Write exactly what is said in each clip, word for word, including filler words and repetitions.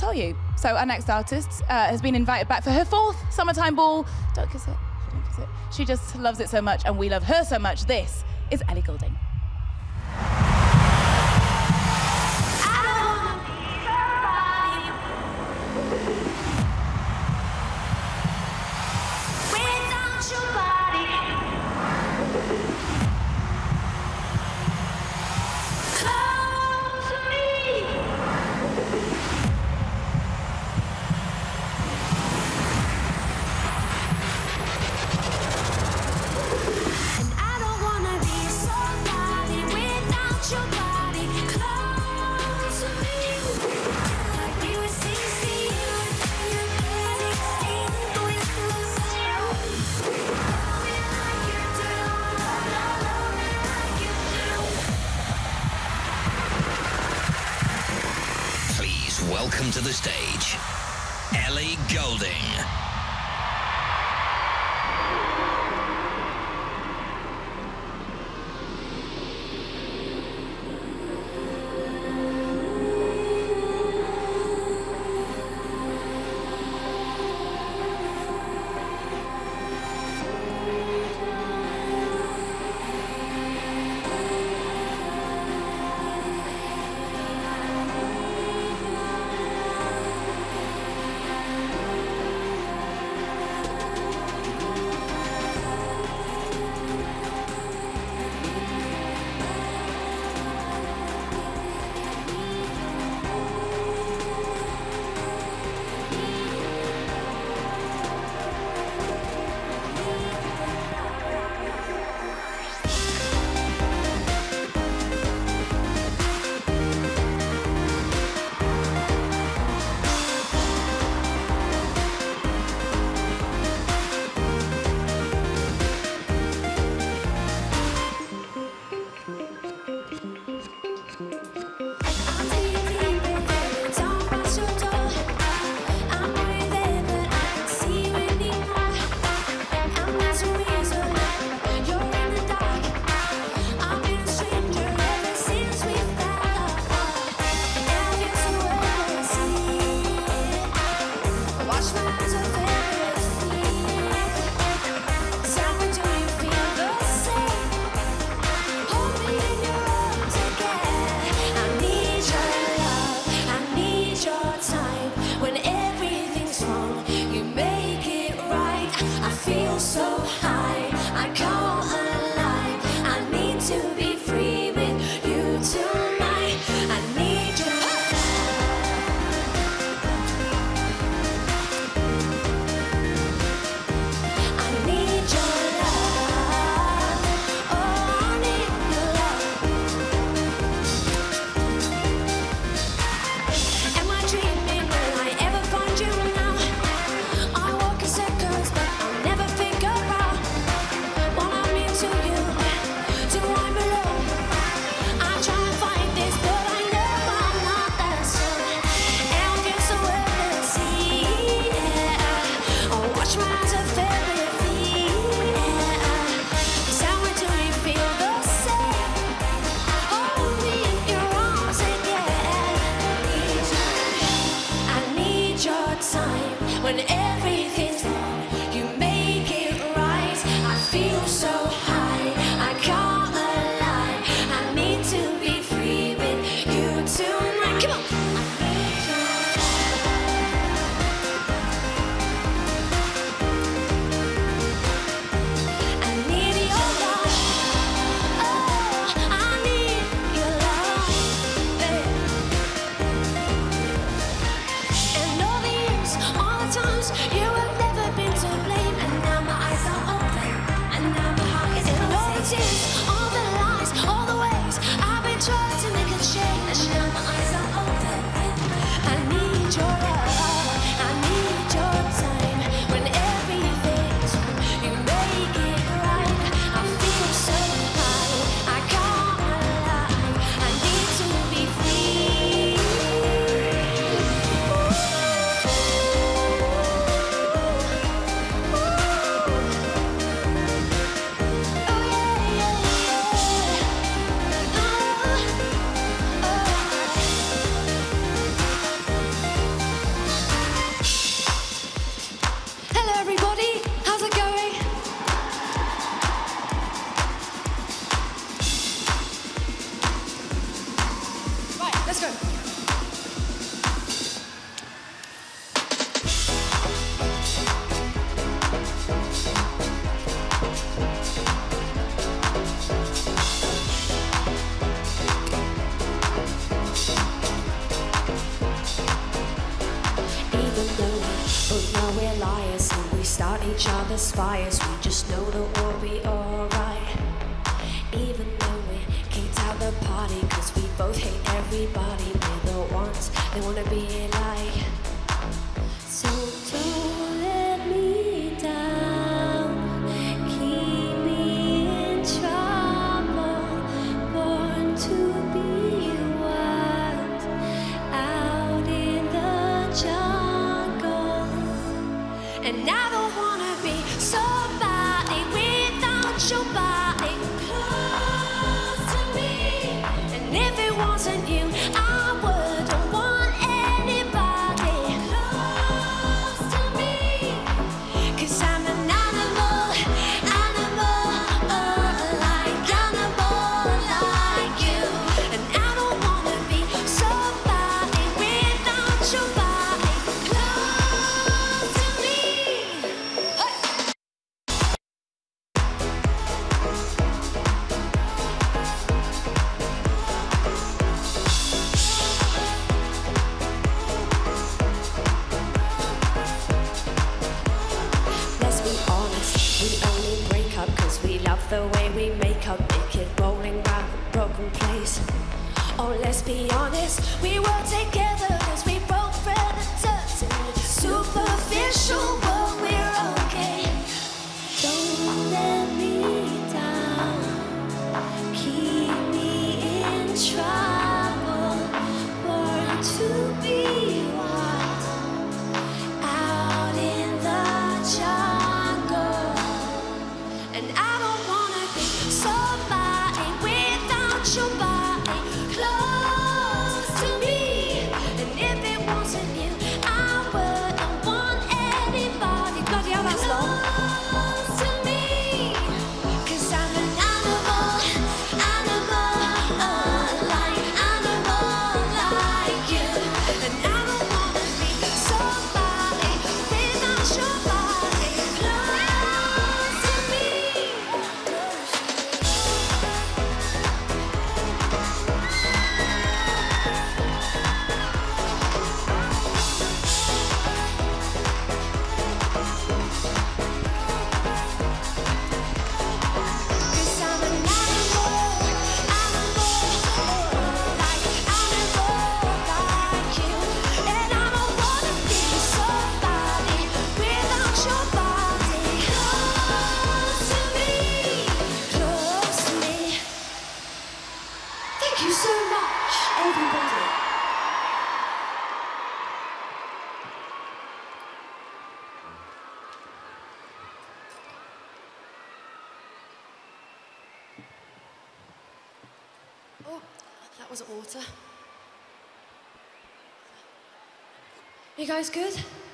tell you. So our next artist uh, has been invited back for her fourth summertime ball. Don't kiss it. Don't kiss it. She just loves it so much, and we love her so much. This is Ellie Goulding. Welcome to the stage, Ellie Goulding. start each other's fires. We just know that we'll be alright. Even though we kicked out the party, cause we both hate everybody. We're the ones they wanna be like. So don't let me down, keep me in trouble. Born to be wild, out in the jungle. And I don't wanna be somebody without your body close to me. And if it wasn't you, I wouldn't want anybody close to me. Cause I'm an animal, animal, uh, like animal like you. And I don't wanna be somebody without your body close to me. Hey! Let's be honest, we only break up cause we love the way we make up, naked rolling round a broken place. Oh, let's be honest, we were together cause we both read the touch and it's superficial, but we're okay. Don't let me down, keep me in trouble. Born to be wild, out in the jungle. And I don't wanna be somebody without your body close to me. And if it wasn't you, I wouldn't want anybody bloody hell, that's long. Close to me. Cause I'm an animal, animal, uh, like animal like you. And I don't wanna be somebody without your body close to me. Cause I'm an animal, animal, like animal like you. And I don't wanna be somebody without your body close to me, close to me. Thank you so much, everybody. Oh, that wasn't water. You guys good?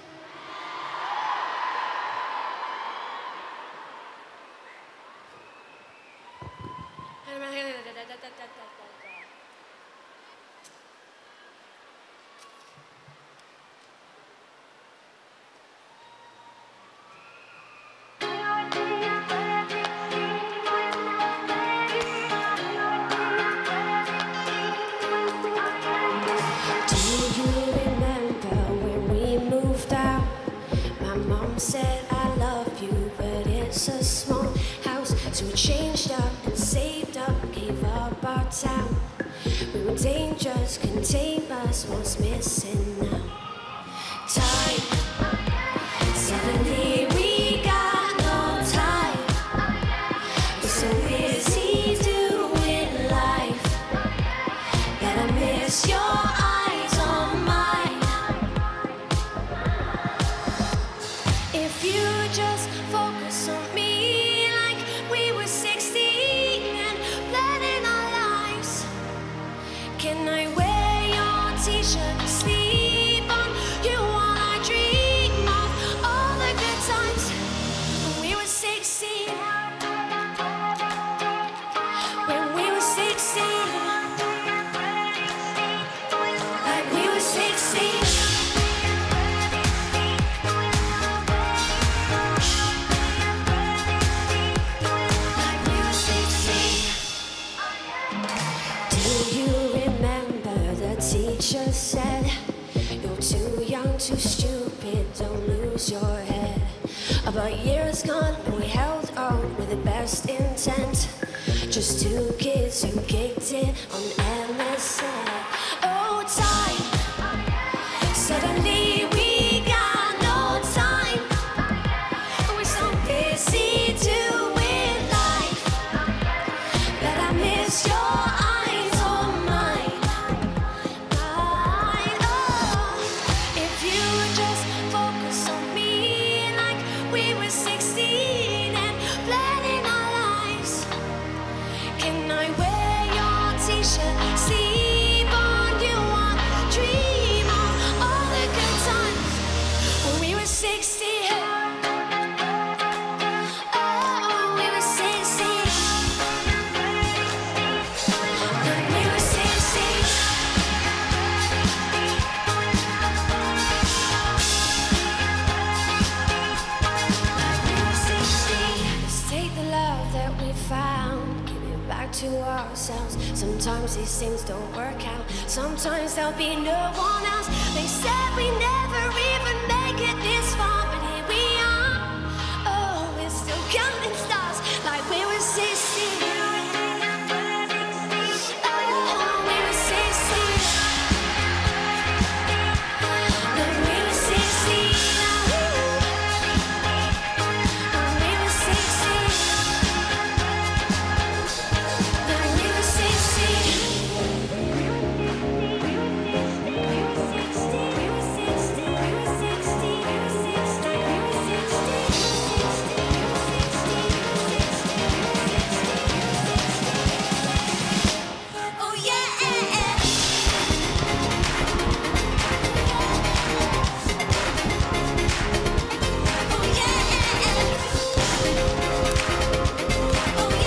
Do you remember when we moved out? My mom said I love you, but it's a small house. So we changed up and saved up, gave up our town. We were dangerous, couldn't tame us, what's missing now? Time. Suddenly we got no time. We're so busy doing life that I miss your eyes on mine. If you just focus on me like we were sixteen and planning our lives, can I wear your t-shirt and sleep too young, too stupid, don't lose your head. About years gone, and we held on with the best intent. Just two kids who kicked it on M S N. Oh, time, suddenly we got no time. We're so busy doing life that I miss your eyes on mine. Mine, oh, if you would just focus on me like we were sixteen and planning our lives. Can I wear your t-shirt, sleep on you, on, dream of all the good times when we were sixteen. Oh, we were sixteen. When we were sixteen. Let's take the love that we found, give it back to ourselves. Sometimes these things don't work out. Sometimes there'll be no one else. They said we never even make it this far, but here we are. Oh, we're still counting stars like we were sixteen. Oh, we were sixteen. When we were sixteen. When we were sixteen. When we were sixteen. Oh yeah. Oh yeah. Oh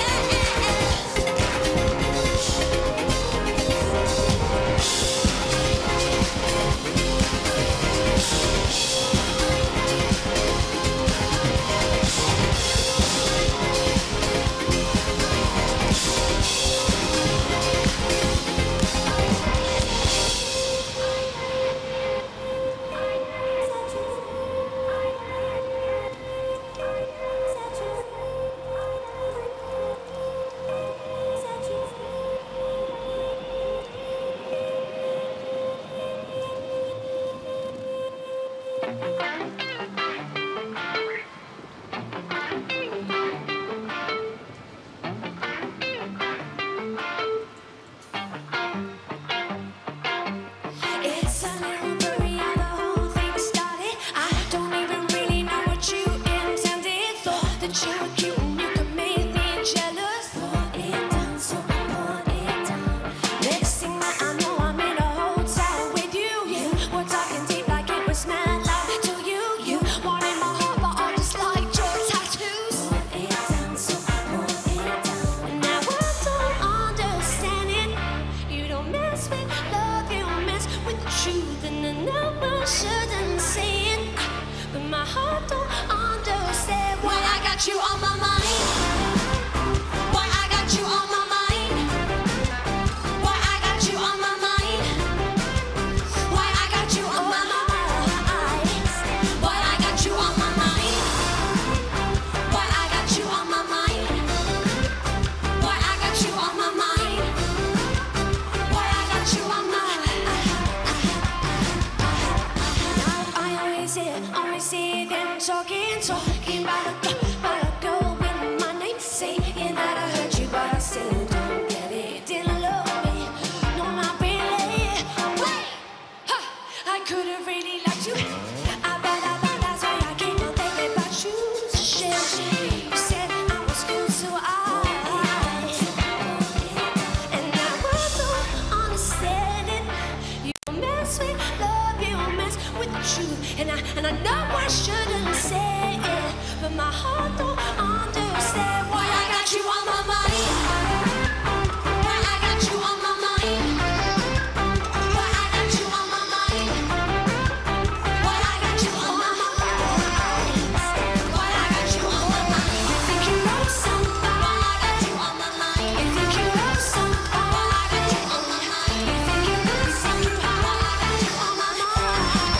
It's a little blurry how the whole thing started. I don't even really know what you intended. Thought that you were cute and you could make me jealous. Put it down, so I put it down. Next thing that I know, I'm in a hotel with you. You were talking deep like it was mad love to you. You wanted my heart, but I just liked your tattoos. Put it down, so I put it down. And now I don't understand it. You don't mess with love, you mess with the truth, and I never shouldn't say it, but my heart don't understand why I got you on my mind. Why I got you on my mind. Why I got you on my mind. Why I got you on my mind. Why I got you on my mind. Why I got you on my mind. Why I got you on my mind. Why I got you on my Now I always hear, always see them talking, talking about a girl, about a girl with my name, saying that I hurt you, but I still don't get it. Didn't love me, no, not really. Wait, huh, I could have really liked you. I bet, I bet that's why I came on thinking about you. Shit, you said I was good, so I. And now I don't understand it. You mess with love, you mess with the truth, and I and I know I shouldn't say it, but my heart don't understand why I got you on my mind. Why I got you on my mind. Why I got you on my mind. Why I got you on my mind. Why I got you on my mind. You think you know somebody. Why I got you on my mind. You think you know somebody. Why I got you on my mind. You think you know somebody. Why I got you on my mind.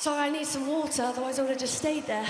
Sorry, I need some water, otherwise I would have just stayed there.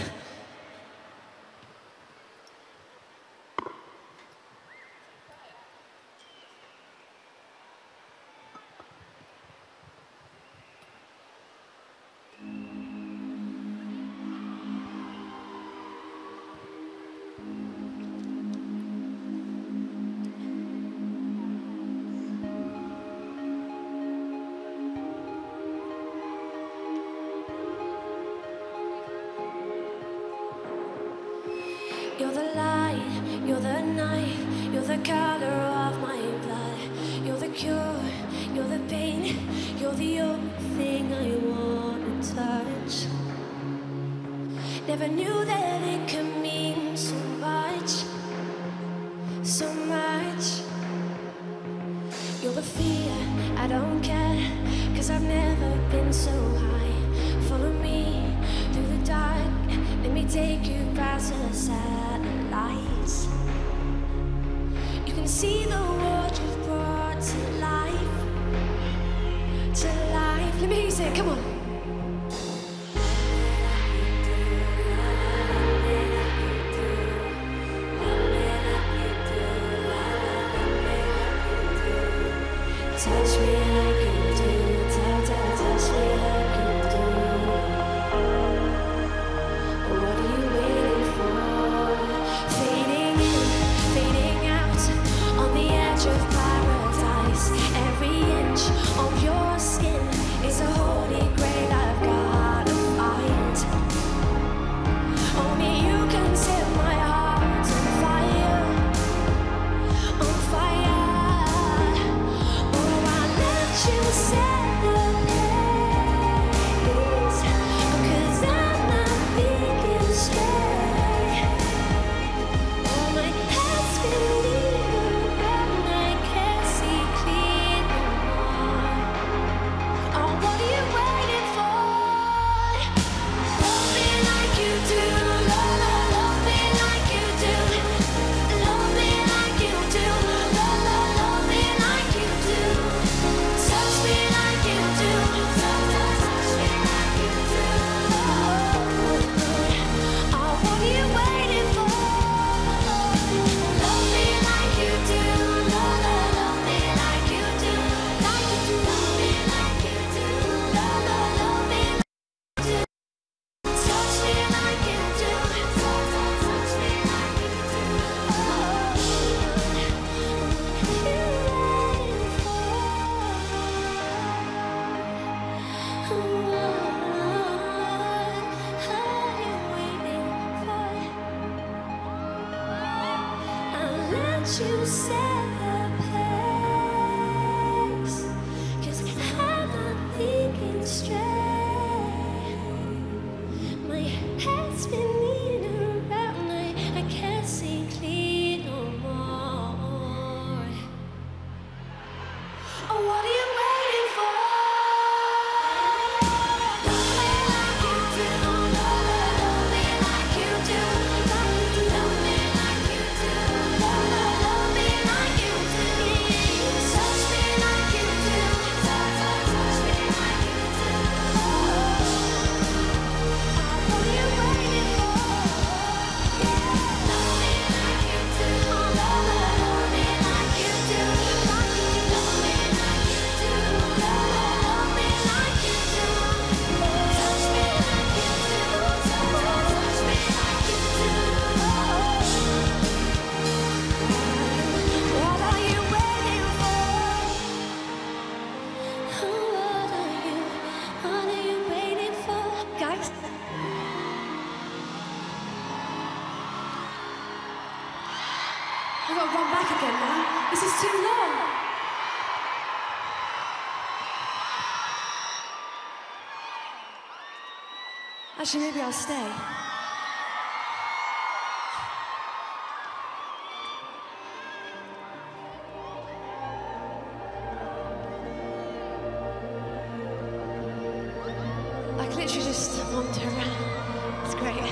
You're the light, you're the night, you're the color of my blood. You're the cure, you're the pain, you're the only thing I want to touch. Never knew that it could mean so much, so much. You're the fear, I don't care, cause I've never been so high. Follow me through the dark, let me take you past the satellites. You can see the world you've brought to life, to life. Let me hear you say it, come on. Touch me like you do, touch, touch, touch me like you do. What are you waiting for? Fading in, fading out, on the edge of paradise. Every inch of your skin is a holy grail I've gotta find. Only you can set my heart on fire, on fire. You set the pace, 'cause I'm not thinking straight. Oh, my head's spinning around, I can't see clear no more. Oh, what are you waiting for? Love me like you do, love, love, love me like you do. Love me like you do, love, love, love me like you do. Touch me like you do, touch, touch, touch me like you do. Oh, what are you waiting for? Love me like you do, love, love, love me like you do, like you do. Love me like you do, love, love, love me like you do. Touch me like you do, touch, touch, touch me like you do. Oh, what are you waiting you set the pace, 'cause I'm not thinking straight. My head's spinning around, I, I can't see clear no more. Oh, what are you waiting for? Love me like you do, love, love me like you do, like you do. Love me like you do, love, love, love me like you do. Touch me like you do, touch, touch, touch me like you do. Oh, what are you waiting for? Love me like you do, love, love, love me like you do, like you do. Love me like you do, love, love, love me like you do. Touch me like you do, touch, touch, touch me like you do. What are you waiting for? What are you, what are you waiting for? Guys? I've got to run back again now. This is too long. Actually, maybe I'll stay. I can literally just wander around. It's great.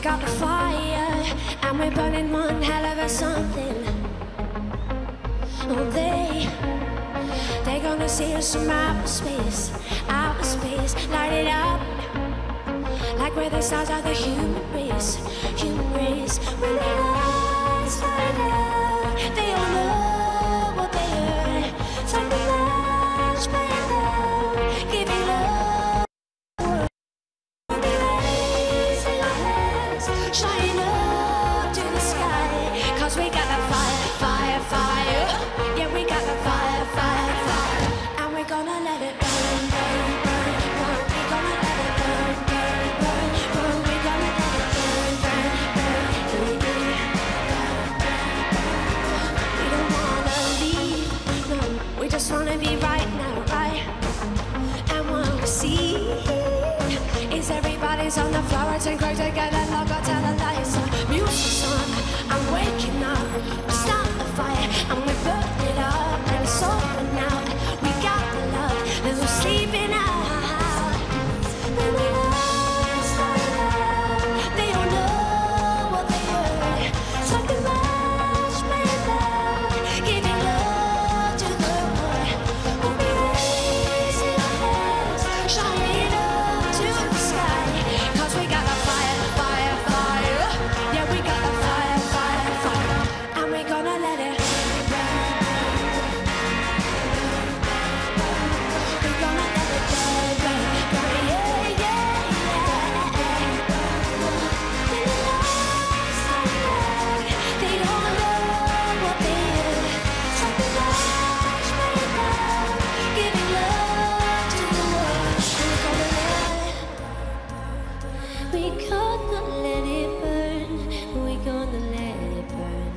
got the fire, and we're burning one hell of a something. Oh, they, they're gonna see us from outer space, outer space, light it up, like we're the stars of the human race, human race. When the lights light up, they all know what they heard. It's like the lights playing loud, giving love. When the rays in our hands, shining up to the sky, 'cause we got the fire, fire, fire. Yeah, we got the fire, fire, fire. And we're gonna let it burn, burn, burn, burn. We're gonna let it burn, burn, burn, burn. We're gonna let it burn, burn, burn, burn, burn. We don't wanna leave, no. We just wanna be right now, right? And what we see is everybody's on the floor, it's and together, like I tell the lights on. Music's on, I'm waking up. We start the fire and we burn it up, and it's over now. We got the love and we're sleeping out. When the lights light up, they don't know what they heard. It's like the lights playing loud, giving love to the world. We'll be raising our hands, shining up to the sky, 'cause we got the fire, fire, fire. Yeah, we got the fire, fire, fire. And we're gonna let it burn. We're gonna let it burn, burn, burn. Yeah, yeah, yeah. When the lights light up, they don't know what they heard. It's like the lights playing loud, giving love to the world. We're gonna let it. We gonna let it burn. We gonna let it burn.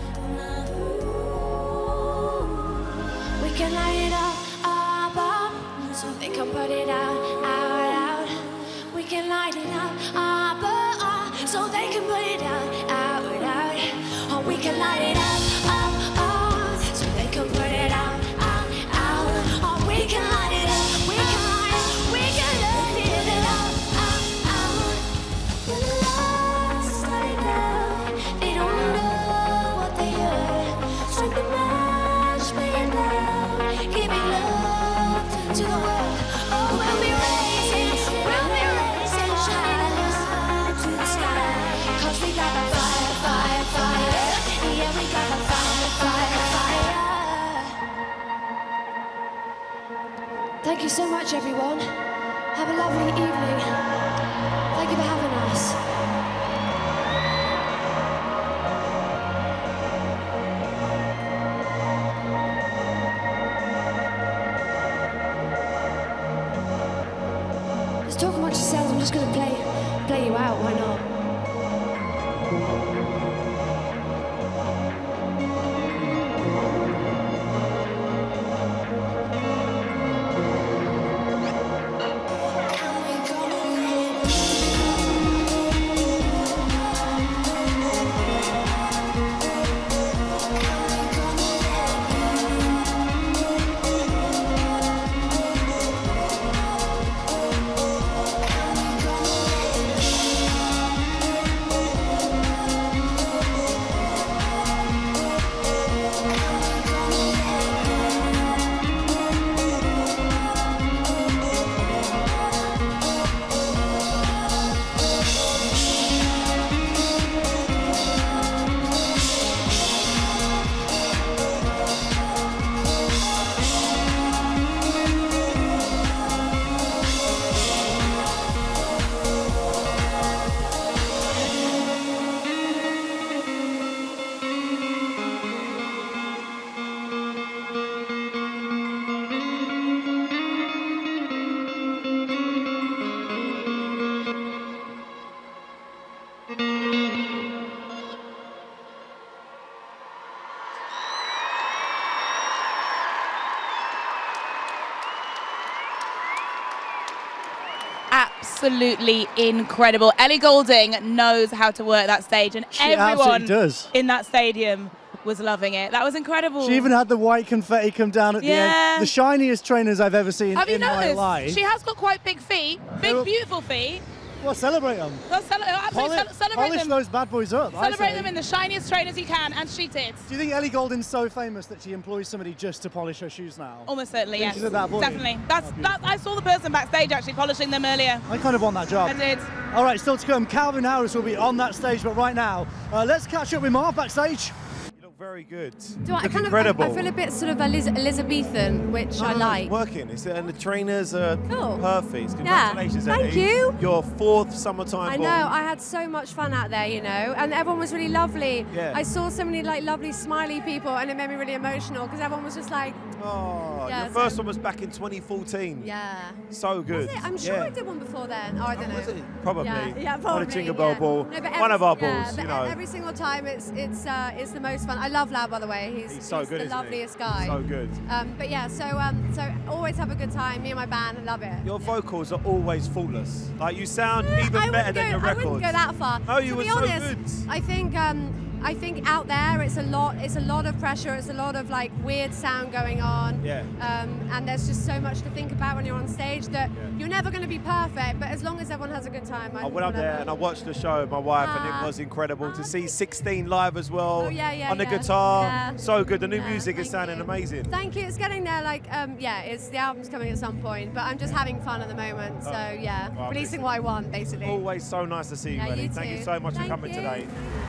We can light it up, up, up, so they can put it out, out, out. We can light it up, up, up, so they can put it out, out, out. Oh, we can light it up, up, up, so they can put it out, out, out. Oh, we can light it up, we can light it, we can light it up, out, out. When the lights light up, they don't know what they heard. It's like the lights playing loud, giving love to the world. Oh, we'll be raising, we'll be raising, shining up to the sky, 'cause we got the fire, fire, fire. Yeah, we got the fire, fire, fire. Thank you so much, everyone. Have a lovely evening. Thank you for having us. Let's talk amongst yourselves. I'm just gonna play, play you out. Why not? Absolutely incredible. Ellie Goulding knows how to work that stage, and She everyone absolutely does. in that stadium was loving it. That was incredible. She even had the white confetti come down at Yeah. the end. The shiniest trainers I've ever seen Have you in my noticed? life. She has got quite big feet, big, They were- beautiful feet. Well, celebrate them. Well, cele absolutely Poli ce celebrate polish them. those bad boys up. I Celebrate say. them in the shiniest trainers you can, and she did. Do you think Ellie Goulding's so famous that she employs somebody just to polish her shoes now? Almost certainly, Think yes. she's at that point? Definitely. That's Oh, that. I saw the person backstage actually polishing them earlier. I kind of want that job. I did. All right, still to come. Calvin Harris will be on that stage, but right now, uh, let's catch up with Marv backstage. You look very good. Do I, look kind incredible. Of, I, I feel a bit sort of Eliz Elizabethan, which No, I no, no, like. It's working. It's, and the trainers are Cool. perfect. Yeah. Congratulations, Thank Ellie. you. Your fourth summertime I ball. know, I had so much fun out there, you know, and everyone was really lovely. Yeah. I saw so many like lovely smiley people, and it made me really emotional because everyone was just like, Oh, Yeah, your so- first one was back in twenty fourteen. yeah. So good. Was it? I'm sure yeah. I did one before then. Oh, I don't know. Was it? Probably. Yeah, yeah, On probably. a Jingle Bell yeah. ball. No, but one every- of our yeah, balls, but you know. Every single time, it's it's uh, it's the most fun. I love Lau, by the way. He's, He's so good, the isn't he? loveliest guy. So good. Um, but yeah, so um, so always have a good time. Me and my band, I love it. Your vocals are always faultless. Like you sound I even better wouldn't than go, your I records. wouldn't go that far. No, you to were be so honest, good. I think um, I think out there it's a lot. It's a lot of pressure. It's a lot of like weird sound going on. Yeah. Um, and there's just so much to think about when you're on stage that Yeah. you're never going to be perfect. But as long as everyone has a good time, I went up there and I watched the show with my wife, and Ah. it was incredible to Ah, see sixteen live as well. Oh, yeah, yeah, on the yeah. guitar. Yeah. So good. The new Yeah, music is thank sounding you. amazing. Thank you. It's getting there. Like, um, yeah, it's the album's coming at some point, but I'm just having fun at the moment. So yeah, Oh, releasing what I want, basically. Always so nice to see you, Yeah, Ellie. you Thank you too. so much Thank for coming you. today.